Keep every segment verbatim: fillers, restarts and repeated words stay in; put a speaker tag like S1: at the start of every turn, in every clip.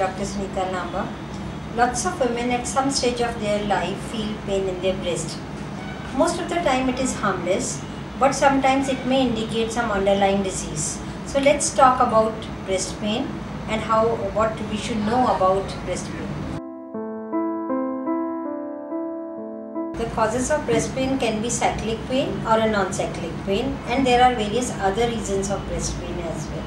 S1: Doctor Sunita Lamba. Lots of women at some stage of their life feel pain in their breast. Most of the time it is harmless, but sometimes it may indicate some underlying disease. So let's talk about breast pain and how what we should know about breast pain. The causes of breast pain can be cyclic pain or a non-cyclic pain, and there are various other reasons of breast pain as well.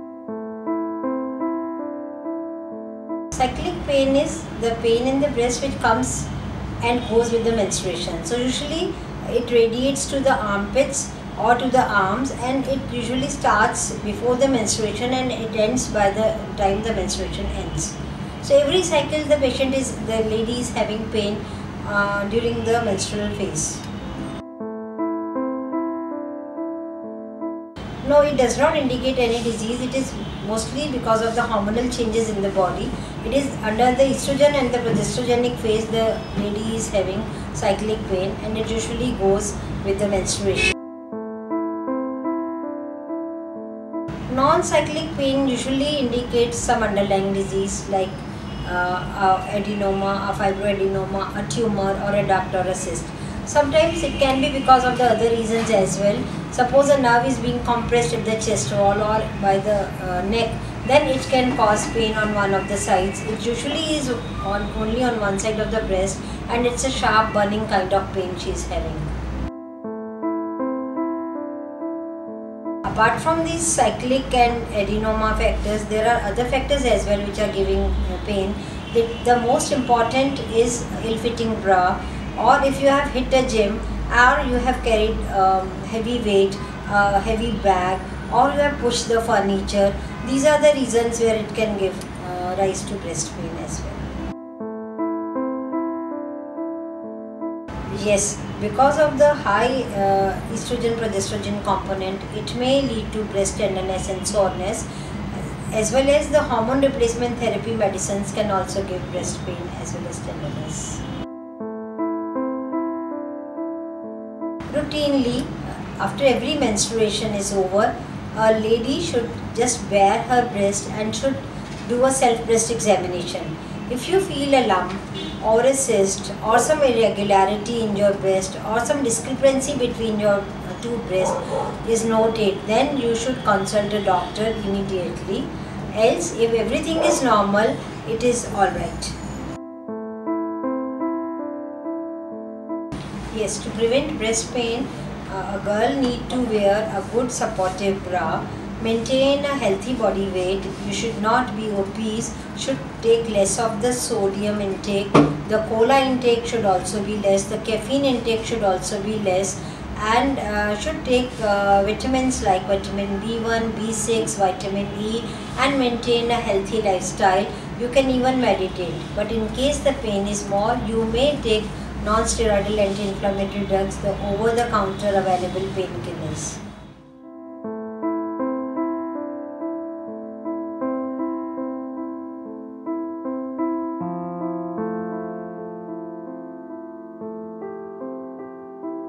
S1: Cyclic pain is the pain in the breast which comes and goes with the menstruation. So usually it radiates to the armpits or to the arms, and it usually starts before the menstruation and it ends by the time the menstruation ends. So every cycle the patient is, the lady is having pain uh, during the menstrual phase. No, it does not indicate any disease. It is mostly because of the hormonal changes in the body. It is under the estrogen and the progesterogenic phase the lady is having cyclic pain, and it usually goes with the menstruation. Non-cyclic pain usually indicates some underlying disease like uh, a adenoma, a fibroadenoma, a tumor or a duct or a cyst. Sometimes it can be because of the other reasons as well. Suppose a nerve is being compressed at the chest wall or by the uh, neck, then it can cause pain on one of the sides. It usually is on only on one side of the breast, and it's a sharp burning kind of pain she is having. Apart from these cyclic and adenoma factors, there are other factors as well which are giving uh, pain. The, the most important is ill-fitting bra, or if you have hit a gym or you have carried um, heavy weight, uh, heavy bag, or you have pushed the furniture. These are the reasons where it can give uh, rise to breast pain as well. Yes, because of the high uh, estrogen progesterone component, it may lead to breast tenderness and soreness, as well as the hormone replacement therapy medicines can also give breast pain as well as tenderness. Routinely, after every menstruation is over, a lady should just bare her breast and should do a self breast examination. If you feel a lump or a cyst or some irregularity in your breast or some discrepancy between your two breasts is noted, then you should consult a doctor immediately. Else, if everything is normal, it is alright. Yes, to prevent breast pain, uh, a girl need to wear a good supportive bra, maintain a healthy body weight, you should not be obese, should take less of the sodium intake, the cola intake should also be less, the caffeine intake should also be less, and uh, should take uh, vitamins like vitamin B one, B six, vitamin E, and maintain a healthy lifestyle. You can even meditate, but in case the pain is more, you may take non-steroidal anti-inflammatory drugs, the over-the-counter available painkillers.